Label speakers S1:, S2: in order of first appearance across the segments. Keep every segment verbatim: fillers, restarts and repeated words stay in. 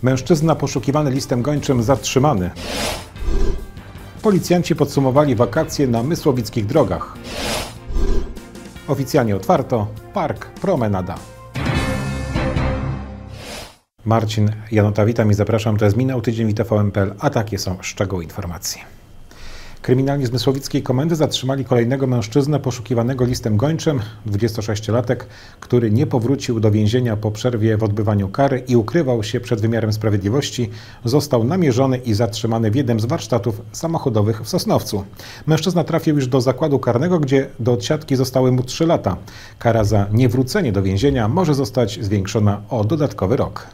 S1: Mężczyzna poszukiwany listem gończym zatrzymany. Policjanci podsumowali wakacje na mysłowickich drogach. Oficjalnie otwarto park Promenada. Marcin Janota, witam i zapraszam. To jest Minął Tydzień w T V N kropka P L, a takie są szczegóły informacji. Kryminalni z Mysłowickiej Komendy zatrzymali kolejnego mężczyznę poszukiwanego listem gończym, dwudziestosześciolatek, który nie powrócił do więzienia po przerwie w odbywaniu kary i ukrywał się przed wymiarem sprawiedliwości. Został namierzony i zatrzymany w jednym z warsztatów samochodowych w Sosnowcu. Mężczyzna trafił już do zakładu karnego, gdzie do odsiadki zostały mu trzy lata. Kara za niewrócenie do więzienia może zostać zwiększona o dodatkowy rok.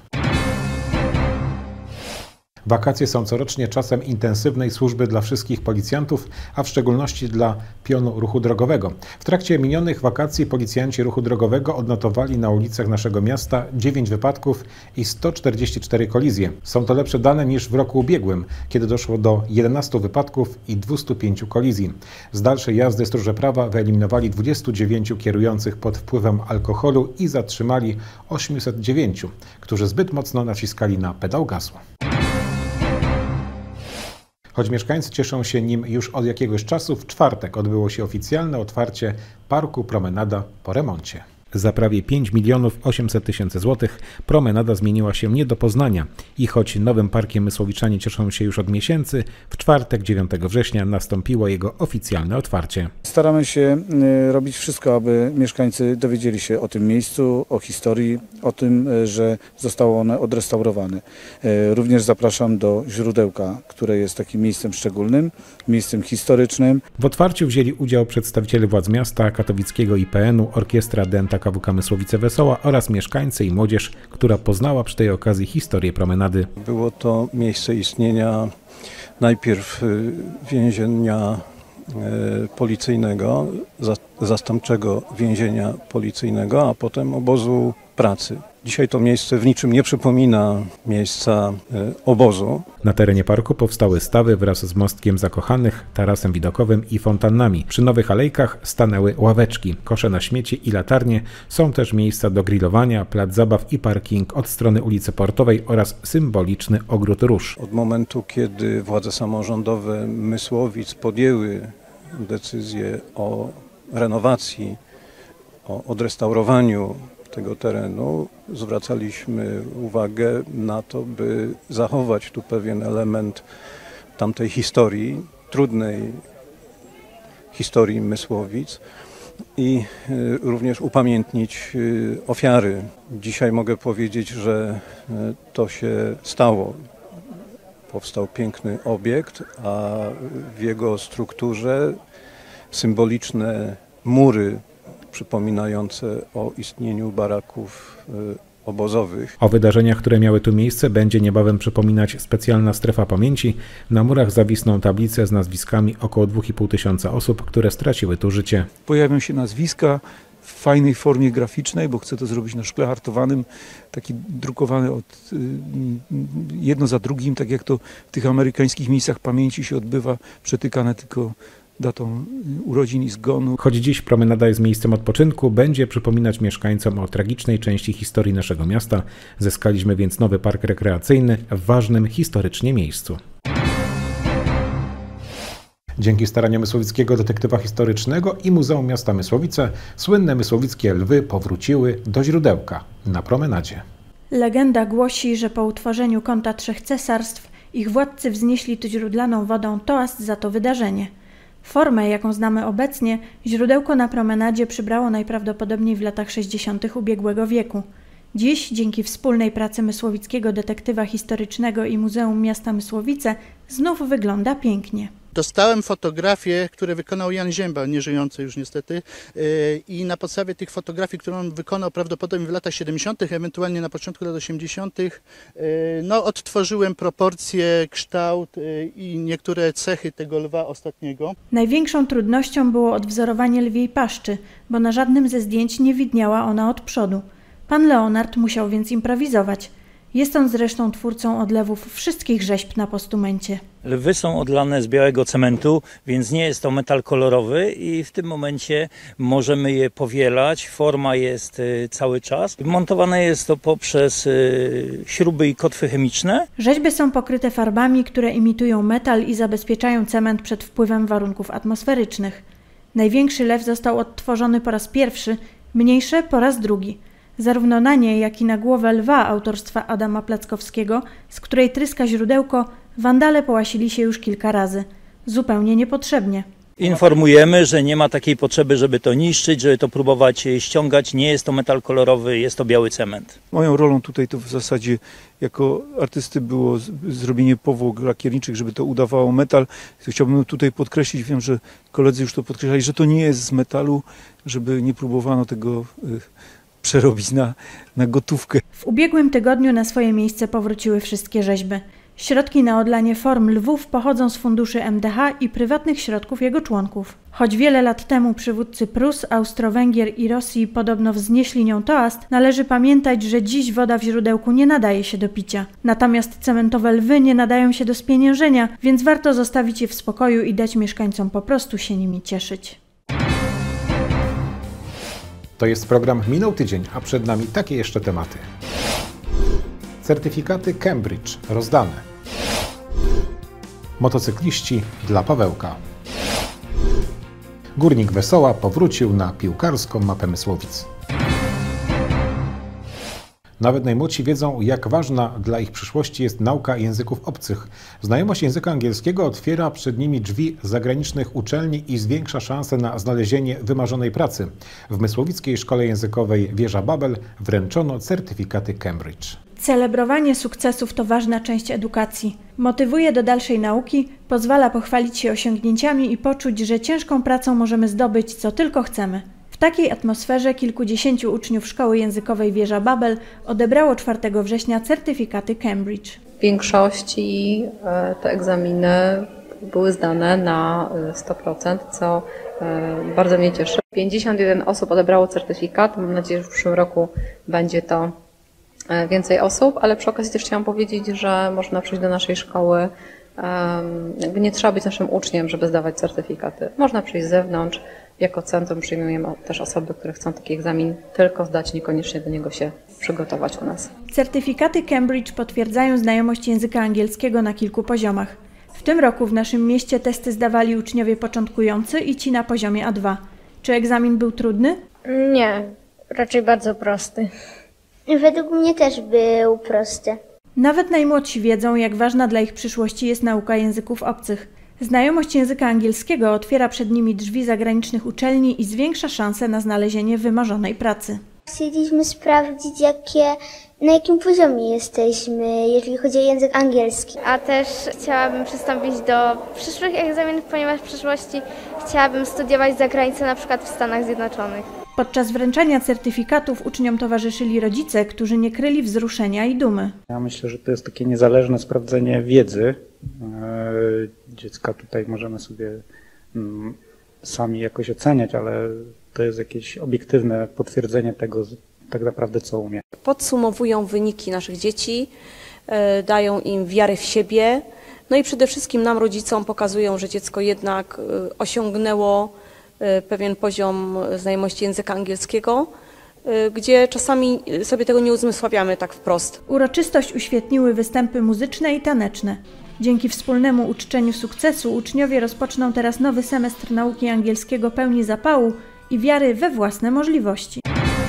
S1: Wakacje są corocznie czasem intensywnej służby dla wszystkich policjantów, a w szczególności dla pionu ruchu drogowego. W trakcie minionych wakacji policjanci ruchu drogowego odnotowali na ulicach naszego miasta dziewięć wypadków i sto czterdzieści cztery kolizje. Są to lepsze dane niż w roku ubiegłym, kiedy doszło do jedenastu wypadków i dwustu pięciu kolizji. Z dalszej jazdy stróże prawa wyeliminowali dwudziestu dziewięciu kierujących pod wpływem alkoholu i zatrzymali osiemset dziewięciu, którzy zbyt mocno naciskali na pedał gazu. Choć mieszkańcy cieszą się nim już od jakiegoś czasu, w czwartek odbyło się oficjalne otwarcie parku Promenada po remoncie. Za prawie pięć milionów osiemset tysięcy złotych Promenada zmieniła się nie do poznania i choć nowym parkiem mysłowiczanie cieszą się już od miesięcy, w czwartek dziewiątego września nastąpiło jego oficjalne otwarcie.
S2: Staramy się robić wszystko, aby mieszkańcy dowiedzieli się o tym miejscu, o historii, o tym, że zostało one odrestaurowane. Również zapraszam do Źródełka, które jest takim miejscem szczególnym, miejscem historycznym.
S1: W otwarciu wzięli udział przedstawiciele władz miasta, katowickiego I P N u, orkiestra Denta K W K Mysłowice Wesoła oraz mieszkańcy i młodzież, która poznała przy tej okazji historię promenady.
S3: Było to miejsce istnienia najpierw więzienia policyjnego, zastępczego więzienia policyjnego, a potem obozu pracy. Dzisiaj to miejsce w niczym nie przypomina miejsca obozu.
S1: Na terenie parku powstały stawy wraz z mostkiem zakochanych, tarasem widokowym i fontannami. Przy nowych alejkach stanęły ławeczki, kosze na śmieci i latarnie. Są też miejsca do grillowania, plac zabaw i parking od strony ulicy Portowej oraz symboliczny ogród róż.
S3: Od momentu, kiedy władze samorządowe Mysłowic podjęły decyzję o renowacji, o odrestaurowaniu tego terenu, zwracaliśmy uwagę na to, by zachować tu pewien element tamtej historii, trudnej historii Mysłowic i również upamiętnić ofiary. Dzisiaj mogę powiedzieć, że to się stało. Powstał piękny obiekt, a w jego strukturze symboliczne mury przypominające o istnieniu baraków obozowych.
S1: O wydarzeniach, które miały tu miejsce, będzie niebawem przypominać specjalna strefa pamięci. Na murach zawisną tablice z nazwiskami około dwa i pół tysiąca osób, które straciły tu życie.
S4: Pojawią się nazwiska w fajnej formie graficznej, bo chcę to zrobić na szkle hartowanym, taki drukowany od, jedno za drugim, tak jak to w tych amerykańskich miejscach pamięci się odbywa, przetykane tylko datą urodzin i zgonu.
S1: Choć dziś promenada jest miejscem odpoczynku, będzie przypominać mieszkańcom o tragicznej części historii naszego miasta. Zyskaliśmy więc nowy park rekreacyjny w ważnym historycznie miejscu. Dzięki staraniom mysłowickiego detektywa historycznego i Muzeum Miasta Mysłowice słynne mysłowickie lwy powróciły do Źródełka na promenadzie.
S5: Legenda głosi, że po utworzeniu Kąta Trzech Cesarstw ich władcy wznieśli tu źródlaną wodą toast za to wydarzenie. Formę, jaką znamy obecnie, Źródełko na promenadzie przybrało najprawdopodobniej w latach sześćdziesiątych ubiegłego wieku. Dziś, dzięki wspólnej pracy mysłowickiego detektywa historycznego i Muzeum Miasta Mysłowice, znów wygląda pięknie.
S6: Dostałem fotografie, które wykonał Jan Zięba, nieżyjący już niestety, i na podstawie tych fotografii, które on wykonał prawdopodobnie w latach siedemdziesiątych, ewentualnie na początku lat osiemdziesiątych, no, odtworzyłem proporcje, kształt i niektóre cechy tego lwa ostatniego.
S5: Największą trudnością było odwzorowanie lwiej paszczy, bo na żadnym ze zdjęć nie widniała ona od przodu. Pan Leonard musiał więc improwizować. Jest on zresztą twórcą odlewów wszystkich rzeźb na postumencie.
S7: Lwy są odlane z białego cementu, więc nie jest to metal kolorowy i w tym momencie możemy je powielać. Forma jest cały czas. Montowane jest to poprzez śruby i kotwy chemiczne.
S5: Rzeźby są pokryte farbami, które imitują metal i zabezpieczają cement przed wpływem warunków atmosferycznych. Największy lew został odtworzony po raz pierwszy, mniejsze po raz drugi. Zarówno na nie, jak i na głowę lwa autorstwa Adama Plackowskiego, z której tryska źródełko, wandale połasili się już kilka razy. Zupełnie niepotrzebnie.
S7: Informujemy, że nie ma takiej potrzeby, żeby to niszczyć, żeby to próbować ściągać. Nie jest to metal kolorowy, jest to biały cement.
S4: Moją rolą tutaj to w zasadzie jako artysty było zrobienie powłok lakierniczych, żeby to udawało metal. Chciałbym tutaj podkreślić, wiem, że koledzy już to podkreślali, że to nie jest z metalu, żeby nie próbowano tego y, przerobić na, na gotówkę.
S5: W ubiegłym tygodniu na swoje miejsce powróciły wszystkie rzeźby. Środki na odlanie form lwów pochodzą z funduszy M D H i prywatnych środków jego członków. Choć wiele lat temu przywódcy Prus, Austro-Węgier i Rosji podobno wznieśli nią toast, należy pamiętać, że dziś woda w źródełku nie nadaje się do picia. Natomiast cementowe lwy nie nadają się do spieniężenia, więc warto zostawić je w spokoju i dać mieszkańcom po prostu się nimi cieszyć.
S1: To jest program Minął Tydzień, a przed nami takie jeszcze tematy. Certyfikaty Cambridge rozdane. Motocykliści dla Pawełka. Górnik Wesoła powrócił na piłkarską mapę Mysłowic. Nawet najmłodsi wiedzą, jak ważna dla ich przyszłości jest nauka języków obcych. Znajomość języka angielskiego otwiera przed nimi drzwi zagranicznych uczelni i zwiększa szanse na znalezienie wymarzonej pracy. W Mysłowickiej Szkole Językowej Wieża Babel wręczono certyfikaty Cambridge.
S5: Celebrowanie sukcesów to ważna część edukacji. Motywuje do dalszej nauki, pozwala pochwalić się osiągnięciami i poczuć, że ciężką pracą możemy zdobyć, co tylko chcemy. W takiej atmosferze kilkudziesięciu uczniów Szkoły Językowej Wieża Babel odebrało czwartego września certyfikaty Cambridge.
S8: W większości te egzaminy były zdane na sto procent, co bardzo mnie cieszy. pięćdziesiąt jeden osób odebrało certyfikat. Mam nadzieję, że w przyszłym roku będzie to więcej osób, ale przy okazji też chciałam powiedzieć, że można przyjść do naszej szkoły. Jakby nie trzeba być naszym uczniem, żeby zdawać certyfikaty. Można przyjść z zewnątrz. Jako centrum przyjmujemy też osoby, które chcą taki egzamin tylko zdać, niekoniecznie do niego się przygotować u nas.
S5: Certyfikaty Cambridge potwierdzają znajomość języka angielskiego na kilku poziomach. W tym roku w naszym mieście testy zdawali uczniowie początkujący i ci na poziomie A dwa. Czy egzamin był trudny?
S9: Nie, raczej bardzo prosty. Według mnie też był prosty.
S5: Nawet najmłodsi wiedzą, jak ważna dla ich przyszłości jest nauka języków obcych. Znajomość języka angielskiego otwiera przed nimi drzwi zagranicznych uczelni i zwiększa szanse na znalezienie wymarzonej pracy.
S9: Chcieliśmy sprawdzić, jakie, na jakim poziomie jesteśmy, jeżeli chodzi o język angielski.
S10: A też chciałabym przystąpić do przyszłych egzaminów, ponieważ w przyszłości chciałabym studiować za granicą, na przykład w Stanach Zjednoczonych.
S5: Podczas wręczania certyfikatów uczniom towarzyszyli rodzice, którzy nie kryli wzruszenia i dumy.
S11: Ja myślę, że to jest takie niezależne sprawdzenie wiedzy dziecka. Tutaj możemy sobie sami jakoś oceniać, ale to jest jakieś obiektywne potwierdzenie tego tak naprawdę, co umie.
S12: Podsumowują wyniki naszych dzieci, dają im wiarę w siebie, no i przede wszystkim nam, rodzicom, pokazują, że dziecko jednak osiągnęło pewien poziom znajomości języka angielskiego, gdzie czasami sobie tego nie uzmysławiamy tak wprost.
S5: Uroczystość uświetniły występy muzyczne i taneczne. Dzięki wspólnemu uczczeniu sukcesu uczniowie rozpoczną teraz nowy semestr nauki angielskiego pełni zapału i wiary we własne możliwości.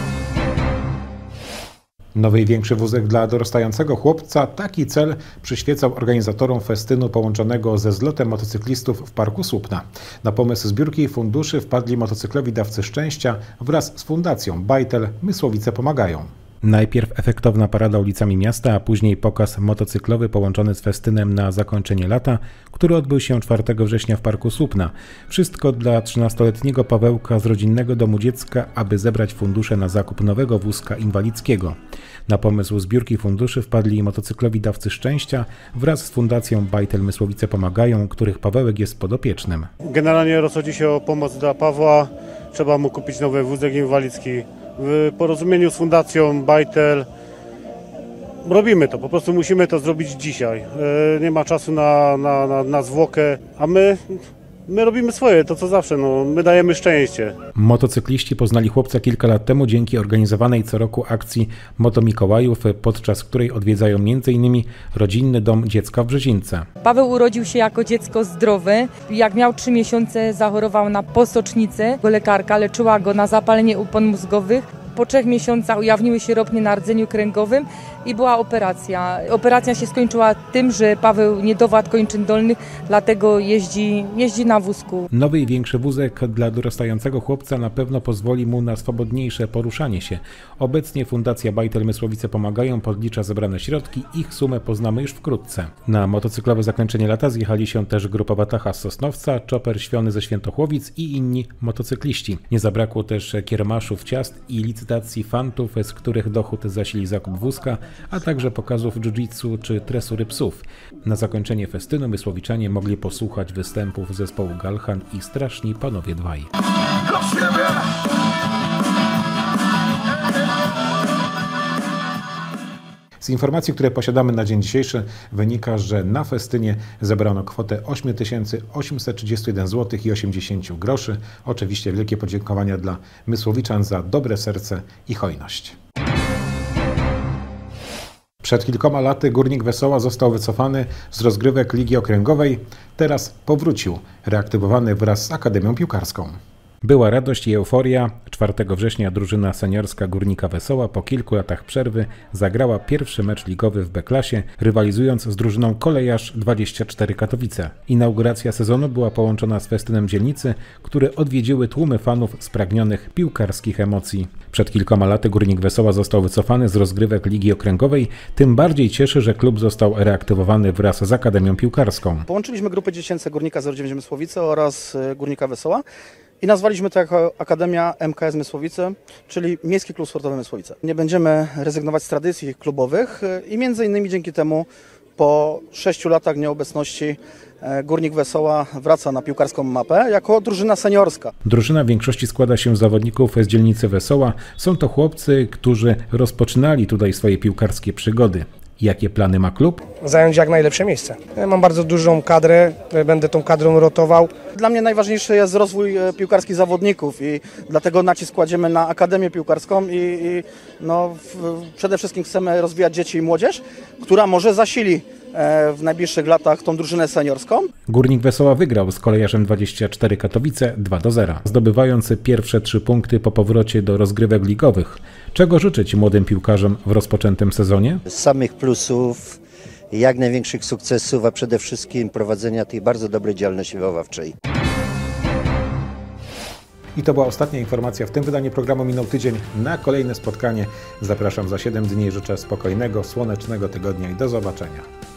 S1: Nowy i większy wózek dla dorastającego chłopca. Taki cel przyświecał organizatorom festynu połączonego ze zlotem motocyklistów w Parku Słupna. Na pomysł zbiórki funduszy wpadli motocyklowi dawcy szczęścia wraz z fundacją Bajtel Mysłowice Pomagają. Najpierw efektowna parada ulicami miasta, a później pokaz motocyklowy połączony z festynem na zakończenie lata, który odbył się czwartego września w Parku Słupna. Wszystko dla trzynastoletniego Pawełka z rodzinnego domu dziecka, aby zebrać fundusze na zakup nowego wózka inwalidzkiego. Na pomysł zbiórki funduszy wpadli motocyklowi dawcy szczęścia wraz z fundacją Bajtel Mysłowice Pomagają, których Pawełek jest podopiecznym.
S13: Generalnie rozchodzi się o pomoc dla Pawła. Trzeba mu kupić nowy wózek inwalidzki. W porozumieniu z fundacją Bajtel robimy to, po prostu musimy to zrobić dzisiaj. Nie ma czasu na, na, na, na zwłokę, a my... My robimy swoje, to co zawsze, no, my dajemy szczęście.
S1: Motocykliści poznali chłopca kilka lat temu dzięki organizowanej co roku akcji Moto Mikołajów, podczas której odwiedzają między innymi rodzinny dom dziecka w Brzezince.
S14: Paweł urodził się jako dziecko zdrowe. Jak miał trzy miesiące, zachorował na posocznicę. Lekarka leczyła go na zapalenie opon mózgowych. Po trzech miesiącach ujawniły się ropnie na rdzeniu kręgowym i była operacja. Operacja się skończyła tym, że Paweł nie dowadł kończyn dolnych, dlatego jeździ, jeździ na wózku.
S1: Nowy i większy wózek dla dorastającego chłopca na pewno pozwoli mu na swobodniejsze poruszanie się. Obecnie Fundacja Bajtel Mysłowice Pomagają podlicza zebrane środki. Ich sumę poznamy już wkrótce. Na motocyklowe zakończenie lata zjechali się też grupa Watacha z Sosnowca, Czoper Świony ze Świętochłowic i inni motocykliści. Nie zabrakło też kiermaszów ciast i licytacji fantów, z których dochód zasili zakup wózka, a także pokazów jiu-jitsu czy tresury psów. Na zakończenie festynu mysłowiczanie mogli posłuchać występów zespołu Galchan i Straszni Panowie Dwaj. Z informacji, które posiadamy na dzień dzisiejszy, wynika, że na festynie zebrano kwotę osiem tysięcy osiemset trzydzieści jeden złotych i osiemdziesiąt groszy. Oczywiście wielkie podziękowania dla Mysłowiczan za dobre serce i hojność. Przed kilkoma laty Górnik Wesoła został wycofany z rozgrywek Ligi Okręgowej. Teraz powrócił, reaktywowany wraz z Akademią Piłkarską. Była radość i euforia. czwartego września drużyna seniorska Górnika Wesoła po kilku latach przerwy zagrała pierwszy mecz ligowy w B-klasie, rywalizując z drużyną Kolejarz dwadzieścia cztery Katowice. Inauguracja sezonu była połączona z festynem dzielnicy, które odwiedziły tłumy fanów spragnionych piłkarskich emocji. Przed kilkoma laty Górnik Wesoła został wycofany z rozgrywek Ligi Okręgowej, tym bardziej cieszy, że klub został reaktywowany wraz z Akademią Piłkarską.
S15: Połączyliśmy grupy dziecięce Górnika zero dziewięć Mysłowice oraz Górnika Wesoła i nazwaliśmy to jako Akademia M K S Mysłowice, czyli Miejski Klub Sportowy Mysłowice. Nie będziemy rezygnować z tradycji klubowych i między innymi dzięki temu po sześciu latach nieobecności Górnik Wesoła wraca na piłkarską mapę jako drużyna seniorska.
S1: Drużyna w większości składa się z zawodników z dzielnicy Wesoła. Są to chłopcy, którzy rozpoczynali tutaj swoje piłkarskie przygody. Jakie plany ma klub?
S16: Zająć jak najlepsze miejsce. Mam bardzo dużą kadrę, będę tą kadrą rotował.
S15: Dla mnie najważniejszy jest rozwój piłkarskich zawodników i dlatego nacisk kładziemy na Akademię Piłkarską i, i no, w, przede wszystkim chcemy rozwijać dzieci i młodzież, która może zasili w najbliższych latach tą drużynę seniorską.
S1: Górnik Wesoła wygrał z Kolejarzem dwadzieścia cztery Katowice dwa do zera, zdobywając pierwsze trzy punkty po powrocie do rozgrywek ligowych. Czego życzyć młodym piłkarzom w rozpoczętym sezonie?
S17: Samych plusów, jak największych sukcesów, a przede wszystkim prowadzenia tej bardzo dobrej działalności wychowawczej.
S1: I to była ostatnia informacja w tym wydaniu programu. Minął tydzień. Na kolejne spotkanie zapraszam za siedem dni. Życzę spokojnego, słonecznego tygodnia i do zobaczenia.